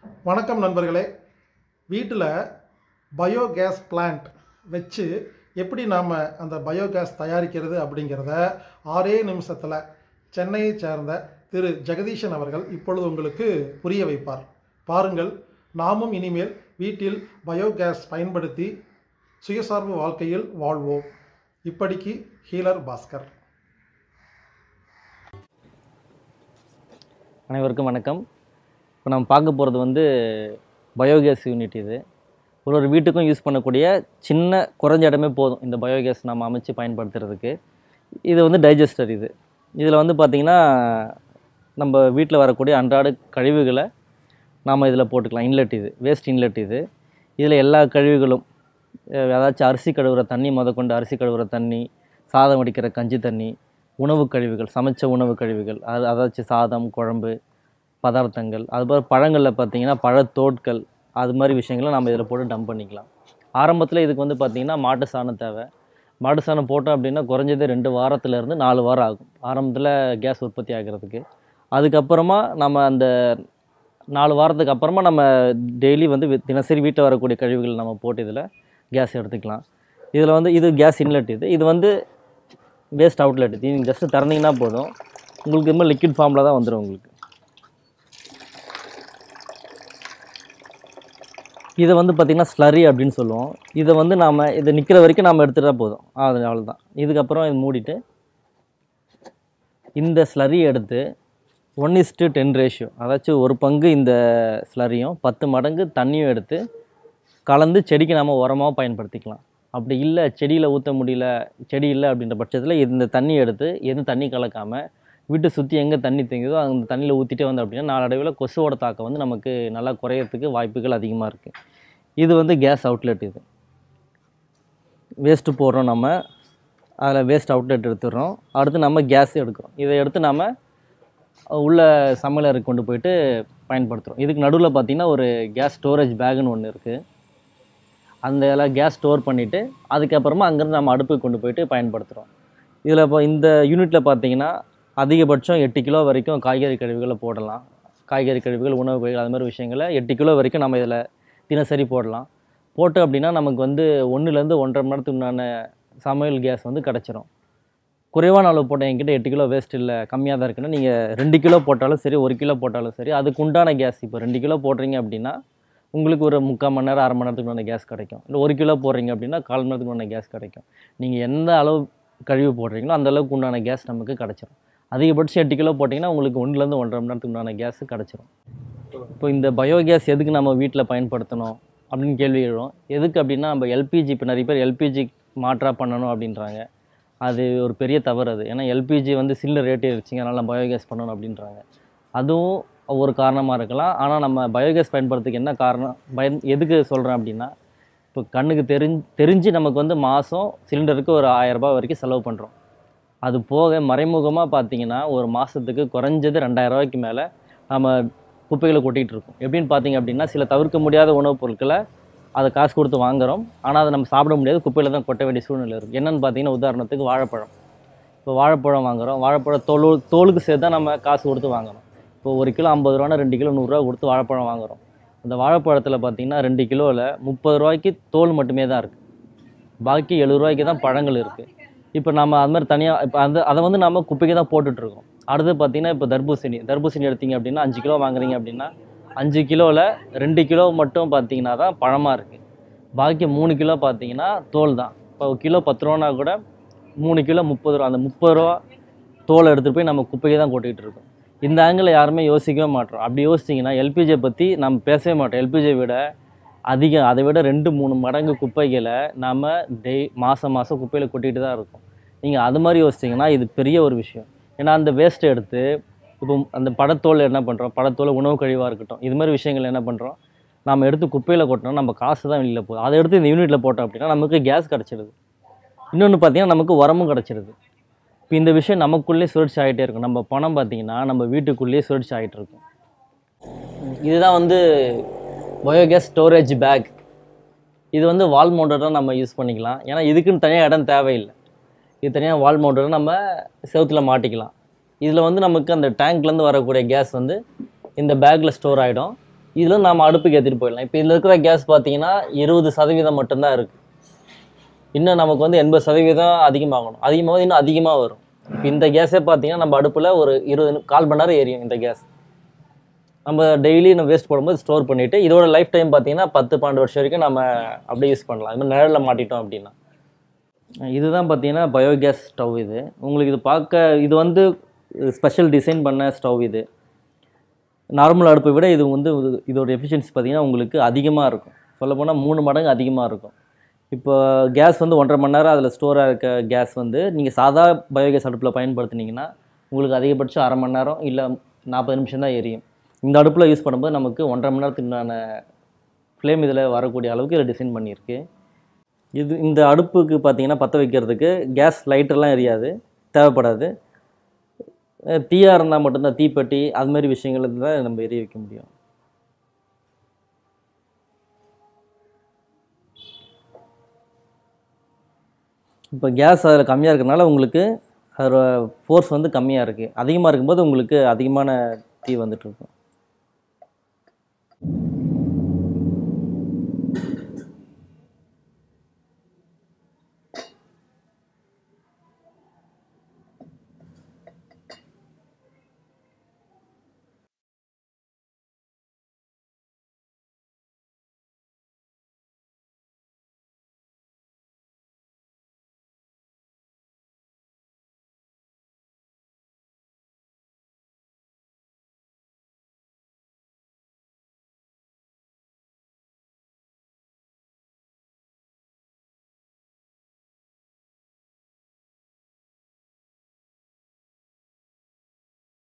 வணக்கம் நண்பர்களே. வீட்டில் பயோகேஸ் பிளான்ட் வச்சு எப்படி நாம் அந்த பயோகேஸ் தயாரிக்கிறது அப்படிங்கிறத 6 நிமிஷத்தில் சென்னையை சேர்ந்த திரு ஜெகதீஷன் அவர்கள் இப்பொழுது உங்களுக்கு புரிய வைப்பார். பாருங்கள், நாமும் இனிமேல் வீட்டில் பயோகேஸ் பயன்படுத்தி சுயசார்பு வாழ்க்கையில் வாழ்வோம். இப்படிக்கு ஹீலர் பாஸ்கர். அனைவருக்கும் வணக்கம். இப்போ நம்ம பார்க்க போகிறது பயோகேஸ் யூனிட். இது ஒரு வீட்டுக்கும் யூஸ் பண்ணக்கூடிய சின்ன குறைஞ்ச இடமே போதும் இந்த பயோகேஸ் நம்ம அமைச்சு பயன்படுத்துறதுக்கு. இது டைஜஸ்டர். இதில் பார்த்திங்கன்னா நம்ம வீட்டில் வரக்கூடிய அன்றாட கழிவுகளை நாம் இதில் போட்டுக்கலாம். இன்லெட், இது வேஸ்ட் இன்லெட். இதில் எல்லா கழிவுகளும், ஏதாச்சும் அரிசி கழுவுற தண்ணி முதற்கொண்டு, அரிசி கழுவுற தண்ணி, சாதம் வடிக்கிற கஞ்சி தண்ணி, உணவு கழிவுகள், சமைச்ச உணவு கழிவுகள், அதாச்சும் சாதம், குழம்பு பதார்த்தங்கள், அதுபோல் பழங்களில் பார்த்திங்கன்னா பழத்தோட்கள், அது மாதிரி விஷயங்களை நம்ம இதில் போட்டு டம்ப் பண்ணிக்கலாம். ஆரம்பத்தில் இதுக்கு பார்த்திங்கன்னா மாட்டு சாணம் தேவை. மாட்டு சாணம் போட்டோம் அப்படின்னா குறைஞ்சது 2 வாரத்துலேருந்து 4 வாரம் ஆகும் ஆரம்பத்தில் கேஸ் உற்பத்தி ஆகிறதுக்கு. அதுக்கப்புறமா நம்ம அந்த 4 வாரத்துக்கு அப்புறமா நம்ம டெய்லி தினசரி வீட்டில் வரக்கூடிய கழிவுகள் நம்ம போட்டு இதில் கேஸ் எடுத்துக்கலாம். இதில் இது கேஸ் இன்லெட். இது வேஸ்ட் அவுட்லெட். இது நீங்கள் ஜஸ்ட்டு திறந்தீங்கன்னா போதும், உங்களுக்கு இது மாதிரி லிக்விட் ஃபார்மில் தான் வந்துடும் உங்களுக்கு. இதை பார்த்திங்கன்னா ஸ்லரி அப்படின்னு சொல்லுவோம். இதை நாம் இதை நிற்கிற வரைக்கும் நம்ம எடுத்துகிட்டா போதும், அதனால தான். இதுக்கப்புறம் இது மூடிட்டு இந்த ஸ்லரியை எடுத்து 1:10 ரேஷியோ, அதாச்சும் 1 பங்கு இந்த ஸ்லரியும் 10 மடங்கு தண்ணியும் எடுத்து கலந்து செடிக்கு நாம் உரமாக பயன்படுத்திக்கலாம். அப்படி இல்லை, செடியில் ஊற்ற முடியல, செடி இல்லை அப்படின்ற பட்சத்தில் இந்த தண்ணி எடுத்து எதுவும் தண்ணி கலக்காமல் வீட்டை சுற்றி எங்கே தண்ணி தேங்குதோ அந்த தண்ணியில் ஊற்றிட்டே அப்படின்னா நாளடைவில் கொசுவோட தாக்கம் நமக்கு நல்லா குறையிறதுக்கு வாய்ப்புகள் அதிகமாக இருக்குது. இது கேஸ் அவுட்லெட். இது வேஸ்ட்டு போடுறோம், நம்ம அதில் வேஸ்ட் அவுட்லெட் எடுத்துடுறோம். அடுத்து நம்ம கேஸ் எடுக்கிறோம். இதை எடுத்து நம்ம உள்ள சமையலறைக்கு கொண்டு போயிட்டு பயன்படுத்துகிறோம். இதுக்கு நடுவில் பார்த்திங்கன்னா ஒரு கேஸ் ஸ்டோரேஜ் பேக்குன்னு ஒன்று இருக்குது. அந்த எல்லாம் கேஸ் ஸ்டோர் பண்ணிவிட்டு அதுக்கப்புறமா அங்கேருந்து நம்ம அடுப்புக்கு கொண்டு போயிட்டு பயன்படுத்துகிறோம். இதில் இப்போ இந்த யூனிட்டில் பார்த்திங்கன்னா அதிகபட்சம் 8 கிலோ வரைக்கும் காய்கறி கழிவுகளை போடலாம். காய்கறி கழிவுகள், உணவு கழிவுகள், அது மாதிரி விஷயங்களை 8 கிலோ வரைக்கும் நம்ம இதில் தினசரி போடலாம். போட்டு அப்படின்னா நமக்கு 1லேருந்து 1.5 மணி நேரத்துக்கு உண்டான சமையல் கேஸ் கிடச்சிரும். குறைவான அளவு போட்டால் என்கிட்ட 8 கிலோ வேஸ்ட் இல்லை, கம்மியாக தான் இருக்குன்னா நீங்கள் 2 கிலோ போட்டாலும் சரி, 1 கிலோ போட்டாலும் சரி, அதுக்கு உண்டான கேஸ். இப்போ 2 கிலோ போடுறீங்க அப்படின்னா உங்களுக்கு ஒரு 3/4 மணி நேரம், 1/2 மணி நேரத்துக்கு உண்டான கேஸ் கிடைக்கும். இல்லை 1 கிலோ போடுறீங்க அப்படின்னா 1/4 மணி நேரத்துக்கு உண்டான கேஸ் கிடைக்கும். நீங்கள் எந்த அளவு கழிவு போடுறீங்களோ அந்த அளவுக்கு உண்டான கேஸ் நமக்கு கிடச்சிரும். அதிகபட்சம் 8 கிலோ போட்டிங்கன்னா உங்களுக்கு 1லேருந்து 1.5 மணி நேரத்துக்கு உண்டான கேஸு கிடச்சிரும். இப்போ இந்த பயோகேஸ் எதுக்கு நம்ம வீட்டில் பயன்படுத்தணும் அப்படின்னு கேள்வி எழுவோம். எதுக்கு அப்படின்னா நம்ம எல்பிஜி, இப்போ நிறைய பேர் எல்பிஜி மாற்றாக பண்ணணும் அப்படின்றாங்க. அது ஒரு பெரிய தவறு. அது ஏன்னா எல்பிஜி சிலிண்டர் ரேட் ஏறிச்சிங்க, அதனால் பயோகேஸ் பண்ணணும் அப்படின்றாங்க. அதுவும் ஒரு காரணமாக இருக்கலாம். ஆனால் நம்ம பயோகேஸ் பயன்படுறதுக்கு என்ன காரணம், எதுக்கு சொல்கிறேன் அப்படின்னா, இப்போ கண்ணுக்கு தெரிஞ்சு நமக்கு மாதம் சிலிண்டருக்கு ஒரு 1000 ரூபாய் வரைக்கும் செலவு பண்ணுறோம். அது போக மறைமுகமாக பார்த்திங்கன்னா ஒரு மாதத்துக்கு குறைஞ்சது 2000 ரூபாய்க்கு மேலே நம்ம குப்பைகளை கொட்டிகிட்டு இருக்கோம். எப்படின்னு பார்த்திங்க அப்படின்னா, சில தவிர்க்க முடியாத உணவுப் பொருட்களை அதை காசு கொடுத்து வாங்குகிறோம். ஆனால் அதை நம்ம சாப்பிட முடியாது, குப்பையில் தான் கொட்ட வேண்டிய சூழ்நிலை இருக்குது. என்னென்னு பார்த்திங்கன்னா, உதாரணத்துக்கு வாழைப்பழம். இப்போ வாழைப்பழம் வாங்குகிறோம், வாழைப்பழம் தோலுக்கு சேர்த்து தான் நம்ம காசு கொடுத்து வாங்குகிறோம். இப்போ 1 கிலோ 50 ரூபானா 2 கிலோ 100 ரூபா கொடுத்து வாழைப்பழம் வாங்குகிறோம். அந்த வாழைப்பழத்தில் பார்த்திங்கன்னா 2 கிலோவில் 30 ரூபாய்க்கு தோல் மட்டுமே தான் இருக்குது, பாக்கி 70 ரூபாய்க்கு தான் பழங்கள் இருக்குது. இப்போ நம்ம அது மாதிரி தனியாக இப்போ அதை நம்ம குப்பைக்கு தான் போட்டுட்ருக்கோம். அடுத்து பார்த்திங்கன்னா இப்போ தர்பூசணி எடுத்திங்க அப்படின்னா 5 கிலோ வாங்குறீங்க அப்படின்னா 5 கிலோவில் 2 கிலோ மட்டும் பார்த்திங்கன்னா தான் பழமாக இருக்குது, பாக்கி 3 கிலோ பார்த்திங்கன்னா தோல் தான். இப்போ கிலோ 10 ரூபானா கூட 3 கிலோ 30 ரூபா. அந்த 30 ரூபா தோலை எடுத்துகிட்டு போய் நம்ம குப்பைக்கு தான் கொட்டிகிட்டு இருக்கோம். இந்த ஆங்கிளில் யாருமே யோசிக்கவே மாட்டோம். அப்படி யோசிச்சிங்கன்னா எல்பிஜியை பற்றி நம்ம பேசவே மாட்டோம். எல்பிஜியை விட அதிகம், அதை விட 2-3 மடங்கு குப்பைகளை நாம் மாதம் குப்பையில் கொட்டிகிட்டு தான் இருக்கோம். நீங்கள் அது மாதிரி யோசிச்சிங்கன்னா இது பெரிய ஒரு விஷயம். ஏன்னா அந்த வேஸ்ட்டை எடுத்து இப்போ அந்த பழத்தோல் என்ன பண்ணுறோம், பழத்தோல் உணவு கழிவாக இருக்கட்டும், இது மாதிரி விஷயங்கள் என்ன பண்ணுறோம், நம்ம எடுத்து குப்பையில் கொட்டினோம், நம்ம காசு தான் வெளியில் போகுது. அதை எடுத்து இந்த யூனிட்டில் போட்டோம் அப்படின்னா நமக்கு கேஸ் கிடச்சிடுது. இன்னொன்று பார்த்திங்கன்னா நமக்கு உரமும் கிடச்சிடுது. இப்போ இந்த விஷயம் நமக்குள்ளேயே சுழற்சி ஆகிட்டே இருக்கும். நம்ம பணம் பார்த்திங்கன்னா நம்ம வீட்டுக்குள்ளேயே சுழற்சி ஆகிட்டு இருக்கும். இதுதான் பயோகேஸ் ஸ்டோரேஜ் பேக். இது வால் மவுண்டடாக நம்ம யூஸ் பண்ணிக்கலாம். ஏன்னா இதுக்குன்னு தனியாக இடம் தேவையில்லை. இது தனியாக வால் மவுண்டடாக நம்ம செவுத்தில் மாட்டிக்கலாம். இதில் நமக்கு அந்த டேங்க்லேருந்து வரக்கூடிய கேஸ் இந்த பேக்கில் ஸ்டோர் ஆகிடும். இதில் நம்ம அடுப்புக்கு ஏற்றிட்டு போயிடலாம். இப்போ இதில் இருக்கிற கேஸ் பார்த்தீங்கன்னா 20% மட்டும்தான் இருக்குது. இன்னும் நமக்கு வந்து 80% அதிகமாகணும். அதிகமாக இன்னும் அதிகமாக வரும். இப்போ இந்த கேஸே பார்த்தீங்கன்னா நம்ம அடுப்பில் ஒரு 4 மணி நேரம் எரியும் இந்த கேஸ். நம்ம டெய்லி நம்ம வேஸ்ட் போடும்போது ஸ்டோர் பண்ணிவிட்டு இதோட லைஃப் டைம் பார்த்தீங்கன்னா 10-12 வருஷம் வரைக்கும் நம்ம அப்படியே யூஸ் பண்ணலாம். இது மாதிரி நிழலில் மாட்டிட்டோம் அப்படின்னா. இதுதான் பார்த்தீங்கன்னா பயோகேஸ் ஸ்டவ். இது உங்களுக்கு இது பார்க்க இது வந்து ஸ்பெஷல் டிசைன் பண்ண ஸ்டவ். இது நார்மல் அடுப்பை விட இது வந்து இதோட எஃபிஷியன்சி பார்த்தீங்கன்னா உங்களுக்கு அதிகமாக இருக்கும். சொல்லப்போனால் 3 மடங்கு அதிகமாக இருக்கும். இப்போ கேஸ் வந்து 1.5 மணி நேரம் அதில் ஸ்டோராக இருக்க கேஸ் வந்து நீங்கள் சாதா பயோகேஸ் அடுப்பில் பயன்படுத்தினீங்கன்னா உங்களுக்கு அதிகபட்சம் 1/2 மணி நேரம் இல்லை 40 நிமிஷம் தான் எரியும். இந்த அடுப்பில் யூஸ் பண்ணும்போது நமக்கு 1.5 மணி நேரத்துக்குண்டான ஃப்ளேம் இதில் வரக்கூடிய அளவுக்கு இதில் டிசைன் பண்ணியிருக்கு. இந்த அடுப்புக்கு பார்த்தீங்கன்னா பற்ற வைக்கிறதுக்கு கேஸ் லைட்டர்லாம் எரியாது, தேவைப்படாது. தீயாக இருந்தால் மட்டும்தான், தீப்பெட்டி அது மாதிரி விஷயங்கள் இருந்தால் நம்ம எரிய வைக்க முடியும். இப்போ கேஸ் அதில் கம்மியாக இருக்கிறதுனால உங்களுக்கு அதோட ஃபோர்ஸ் வந்து கம்மியாக இருக்குது. அதிகமாக இருக்கும்போது உங்களுக்கு அதிகமான தீ வந்துட்டுருக்கும்.